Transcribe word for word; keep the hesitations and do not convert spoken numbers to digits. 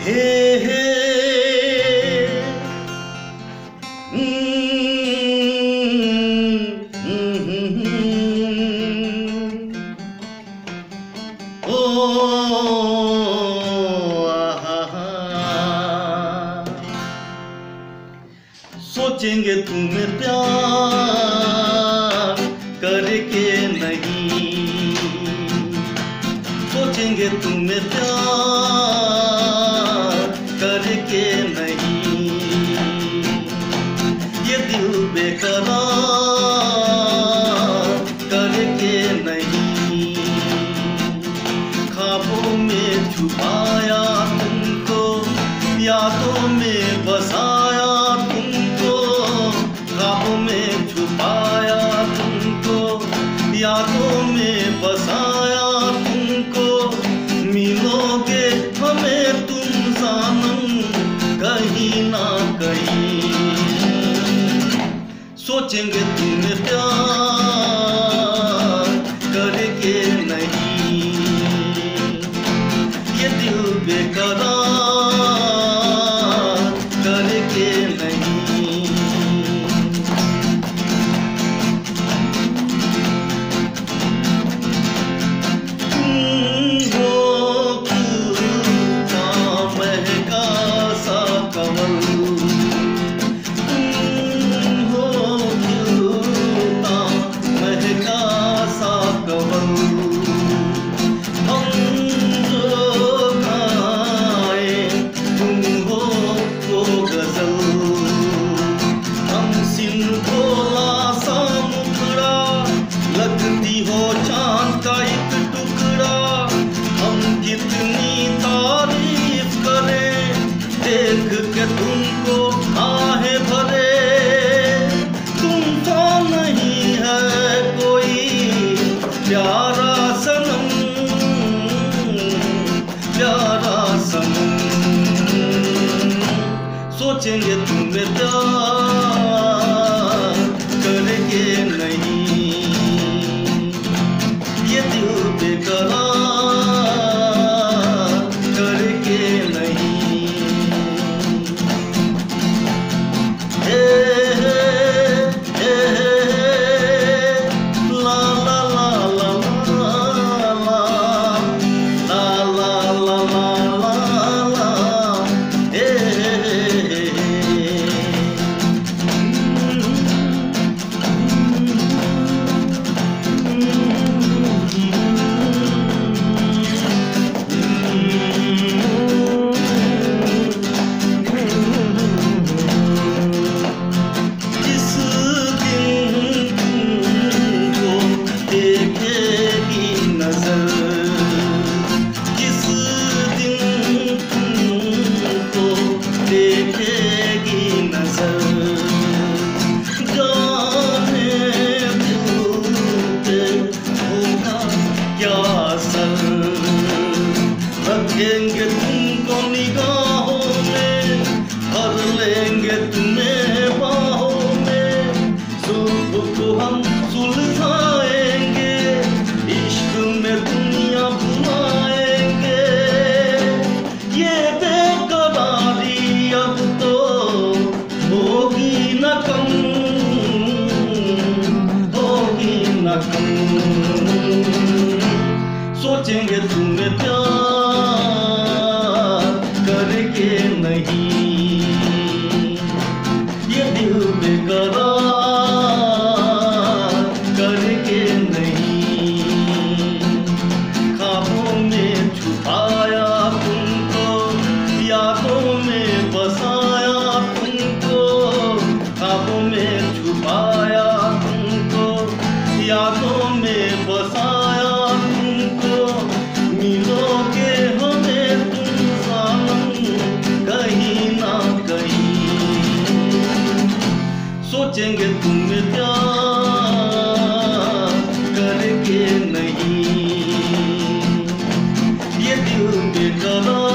हे हे ओ सोचेंगे तुम्हें प्यार करके नहीं, सोचेंगे तुम्हें प्यार करके नहीं, ये दिल बेकरार करके नहीं, ख्वाबों में छुपाया तुमको, यादों में बसाया तुमको, ख्वाबों में छुपाया तुमको, यादों में बसाया तुमको, मिलोगे हमें तुम जानम कहीं ना कहीं, सोचेंगे तुम्हें प्यार करके नहीं, ये दिल बेकरार करके नहीं। लगती हो चांद का एक टुकड़ा, हम कितनी तारीफ करें, देख के तुमको आहे भरे, तुम तो नहीं है कोई प्यारा सनम, प्यारा सनम, सोचेंगे तुम्हें प्यार करके नहीं, ये दिल बेकरार करके नहीं। हे हे हे ला ला ला ला ला ला ला ला ला हे रखेंगे तुमको निगाहों में, भर लेंगे तुम्हें बाहों में, सुल्फ को हम सुलझाएंगे, इश्क में दुनिया बुलाएंगे, ये बेकरारी अब तो होगी न कम, होगी न कम, सोचेंगे तुम्हें प्यार करके नहीं, ये दिल बेकरार करके नहीं, ख्वाबों में छुपाया तुमको, यादों में बसाया तुमको, ख्वाबों में छुपाया तुमको, यादों में बसाया तुमको, मिलोगे हमें तुम जानम कहीं ना कहीं, सोचेंगे तुम्हें प्यार करके नहीं, ये दिल बेकरार